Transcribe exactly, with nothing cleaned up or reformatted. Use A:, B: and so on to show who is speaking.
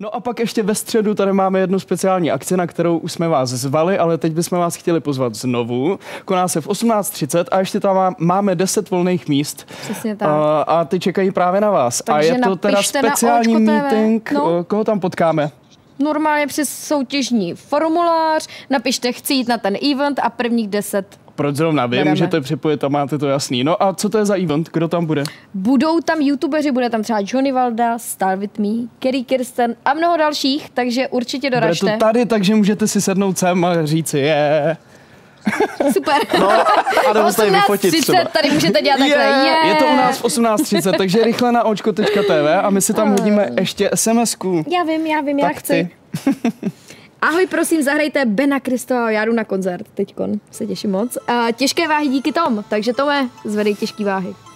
A: No a pak ještě ve středu tady máme jednu speciální akci, na kterou už jsme vás zvali, ale teď bychom vás chtěli pozvat znovu. Koná se v osmnáct třicet a ještě tam máme deset volných míst.
B: Přesně tak.
A: A, a ty čekají právě na vás.
B: Takže
A: a je to teda speciální meeting, no. Koho tam potkáme?
B: Normálně přes soutěžní formulář, napište chci jít na ten event a prvních deset.
A: Proč zrovna vy, můžete připojit a máte to jasný. No a co to je za event? Kdo tam bude?
B: Budou tam youtubeři, bude tam třeba Johnny Valda, Star With Me, Kerry Kirsten a mnoho dalších, takže určitě doražte.
A: Bude to tady, takže můžete si sednout sem a říci je.
B: Super.
C: No, a nebo tady vyfotit třeba.
B: Tady můžete dělat takhle.
A: Je,
B: je.
A: je to u nás v osmnáct třicet, takže rychle na očko tečka tv a my si tam hodíme ještě SMSku.
B: Já vím, já vím,
A: tak
B: já chci. Ahoj, prosím, zahrajte Bena Kristova, já jdu na koncert teďkon, se těším moc. Uh, těžké váhy díky Tom, takže Tome, zvedej těžké váhy.